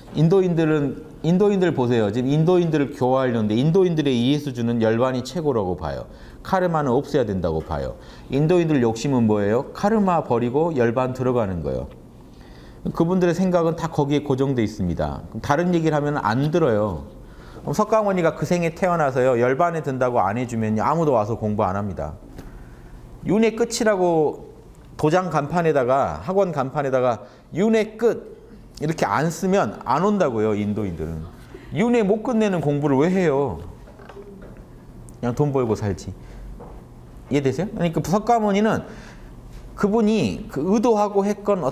인도인들 보세요. 지금 인도인들을 교화하려는데 인도인들의 이해 수준은 열반이 최고라고 봐요. 카르마는 없애야 된다고 봐요. 인도인들 욕심은 뭐예요? 카르마 버리고 열반 들어가는 거예요. 그분들의 생각은 다 거기에 고정돼 있습니다. 다른 얘기를 하면 안 들어요. 석가모니가 그 생에 태어나서요. 열반에 든다고 안 해주면 아무도 와서 공부 안 합니다. 윤회 끝이라고 도장 간판에다가 학원 간판에다가 윤회 끝 이렇게 안 쓰면 안 온다고요. 인도인들은. 윤회 못 끝내는 공부를 왜 해요? 그냥 돈 벌고 살지. 이해되세요? 그러니까 석가모니는 그분이 그 의도하고 했건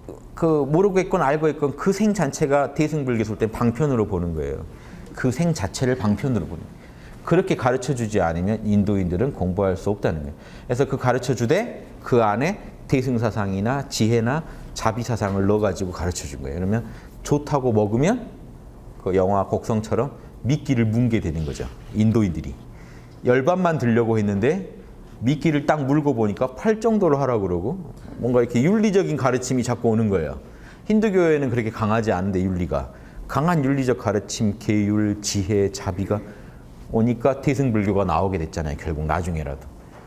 그 모르고 했건 알고 했건 그 생 자체가 대승불교설 때 방편으로 보는 거예요. 그 생 자체를 방편으로 보는 거예요. 그렇게 가르쳐주지 않으면 인도인들은 공부할 수 없다는 거예요. 그래서 그 가르쳐주되 그 안에 대승사상이나 지혜나 자비사상을 넣어가지고 가르쳐준 거예요. 그러면 좋다고 먹으면 그 영화 곡성처럼 미끼를 문게 되는 거죠. 인도인들이. 열반만 들려고 했는데 미끼를 딱 물고 보니까 팔 정도로 하라고 그러고 뭔가 이렇게 윤리적인 가르침이 자꾸 오는 거예요. 힌두교에는 그렇게 강하지 않은데 윤리가. 강한 윤리적 가르침, 계율, 지혜, 자비가 오니까 대승불교가 나오게 됐잖아요. 결국 나중에라도.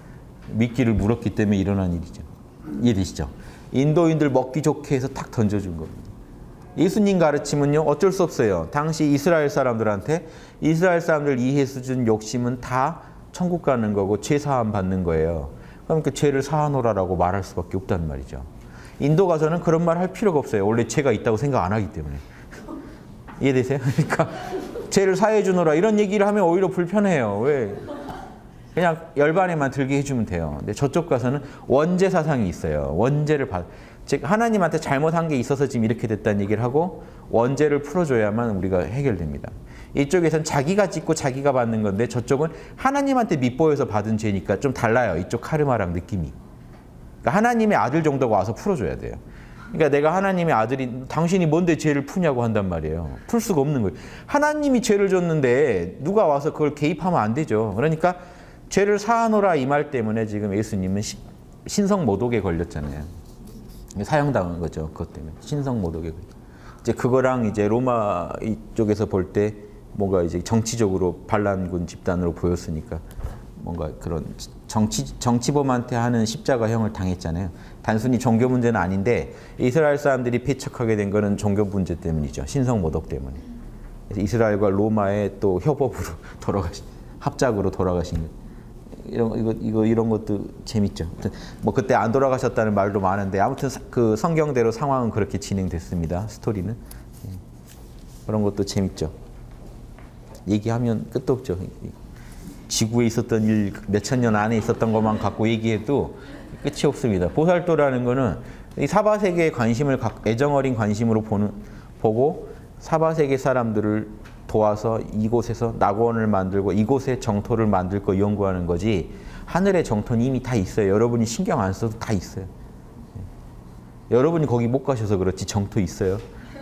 미끼를 물었기 때문에 일어난 일이죠. 이해되시죠? 인도인들 먹기 좋게 해서 탁 던져준 겁니다. 예수님 가르침은요. 어쩔 수 없어요. 당시 이스라엘 사람들한테 이스라엘 사람들 이해 수준 욕심은 다 천국 가는 거고 죄 사함 받는 거예요. 그러니까 죄를 사하노라라고 말할 수밖에 없단 말이죠. 인도 가서는 그런 말 할 필요가 없어요. 원래 죄가 있다고 생각 안 하기 때문에. 이해되세요? 그러니까 죄를 사해 주노라 이런 얘기를 하면 오히려 불편해요. 왜? 그냥 열반에만 들게 해주면 돼요. 근데 저쪽 가서는 원죄 사상이 있어요. 원죄를 즉 하나님한테 잘못한 게 있어서 지금 이렇게 됐다는 얘기를 하고 원죄를 풀어줘야만 우리가 해결됩니다. 이쪽에서는 자기가 짓고 자기가 받는 건데 저쪽은 하나님한테 밑보여서 받은 죄니까 좀 달라요. 이쪽 카르마랑 느낌이. 그러니까 하나님의 아들 정도가 와서 풀어줘야 돼요. 그러니까 내가 하나님의 아들이 당신이 뭔데 죄를 푸냐고 한단 말이에요. 풀 수가 없는 거예요. 하나님이 죄를 줬는데 누가 와서 그걸 개입하면 안 되죠. 그러니까 죄를 사하노라 이 말 때문에 지금 예수님은 신성모독에 걸렸잖아요. 사형당한 거죠. 그것 때문에. 신성모독에 걸렸죠. 이제 그거랑 이제 로마 이쪽에서 볼 때 뭔가 이제 정치적으로 반란군 집단으로 보였으니까 뭔가 그런 정치범한테 하는 십자가형을 당했잖아요. 단순히 종교 문제는 아닌데 이스라엘 사람들이 배척하게 된 거는 종교 문제 때문이죠. 신성모독 때문에. 그래서 이스라엘과 로마의 또 협업으로 돌아가신, 합작으로 돌아가신 거예요. 이런 것도 재밌죠. 뭐 그때 안 돌아가셨다는 말도 많은데 아무튼 그 성경대로 상황은 그렇게 진행됐습니다. 스토리는. 그런 것도 재밌죠. 얘기하면 끝도 없죠. 지구에 있었던 일 몇천 년 안에 있었던 것만 갖고 얘기해도 끝이 없습니다. 보살도라는 거는 이 사바세계에 관심을 애정어린 관심으로 보고 사바세계 사람들을 도와서 이곳에서 낙원을 만들고 이곳에 정토를 만들 거 연구하는 거지 하늘의 정토는 이미 다 있어요. 여러분이 신경 안 써도 다 있어요. 여러분이 거기 못 가셔서 그렇지 정토 있어요.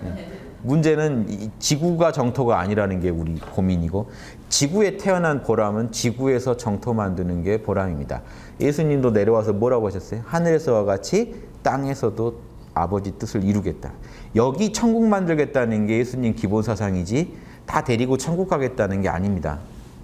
문제는 지구가 정토가 아니라는 게 우리 고민이고 지구에 태어난 보람은 지구에서 정토 만드는 게 보람입니다. 예수님도 내려와서 뭐라고 하셨어요? 하늘에서와 같이 땅에서도 아버지 뜻을 이루겠다. 여기 천국 만들겠다는 게 예수님 기본 사상이지 다 데리고 천국 가겠다는 게 아닙니다.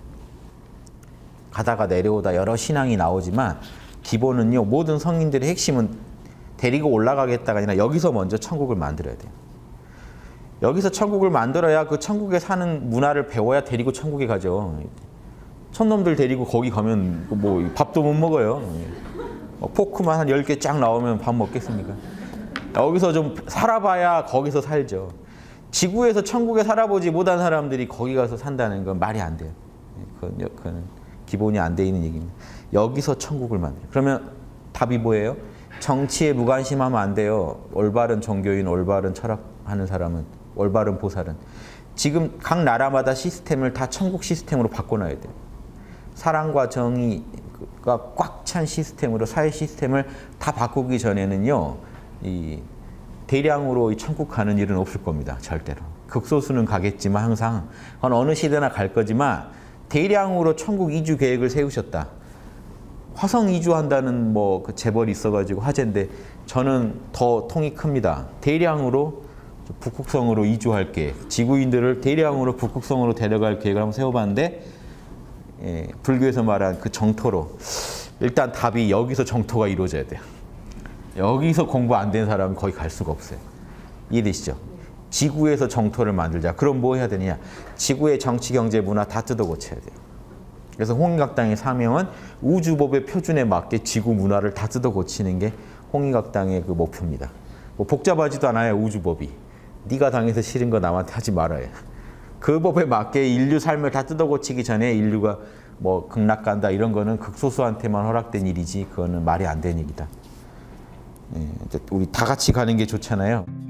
가다가 내려오다 여러 신앙이 나오지만 기본은요. 모든 성인들의 핵심은 데리고 올라가겠다가 아니라 여기서 먼저 천국을 만들어야 돼요. 여기서 천국을 만들어야 그 천국에 사는 문화를 배워야 데리고 천국에 가죠. 촌놈들 데리고 거기 가면 뭐 밥도 못 먹어요. 포크만 한 10개 쫙 나오면 밥 먹겠습니까? 여기서 좀 살아봐야 거기서 살죠. 지구에서 천국에 살아보지 못한 사람들이 거기 가서 산다는 건 말이 안 돼요. 그건 기본이 안 돼 있는 얘기입니다. 여기서 천국을 만들어요. 그러면 답이 뭐예요? 정치에 무관심하면 안 돼요. 올바른 종교인, 올바른 철학하는 사람은, 올바른 보살은. 지금 각 나라마다 시스템을 다 천국 시스템으로 바꿔놔야 돼요. 사랑과 정의가 꽉 찬 시스템으로 사회 시스템을 다 바꾸기 전에는요. 이 대량으로 이 천국 가는 일은 없을 겁니다. 절대로. 극소수는 가겠지만 항상 어느 시대나 갈 거지만 대량으로 천국 이주 계획을 세우셨다. 화성 이주한다는 뭐 그 재벌이 있어가지고 화제인데 저는 더 통이 큽니다. 대량으로 북극성으로 이주할 계획, 지구인들을 대량으로 북극성으로 데려갈 계획을 한번 세워봤는데 불교에서 말한 그 정토로 일단 답이 여기서 정토가 이루어져야 돼요. 여기서 공부 안 된 사람은 거의 갈 수가 없어요. 이해되시죠? 지구에서 정토를 만들자. 그럼 뭐 해야 되냐? 지구의 정치, 경제, 문화 다 뜯어 고쳐야 돼요. 그래서 홍익학당의 사명은 우주법의 표준에 맞게 지구 문화를 다 뜯어 고치는 게 홍익학당의 그 목표입니다. 뭐 복잡하지도 않아요, 우주법이. 네가 당해서 싫은 거 남한테 하지 말아요. 그 법에 맞게 인류 삶을 다 뜯어 고치기 전에 인류가 뭐 극락간다 이런 거는 극소수한테만 허락된 일이지 그거는 말이 안 되는 얘기다. 우리 다 같이 가는 게 좋잖아요.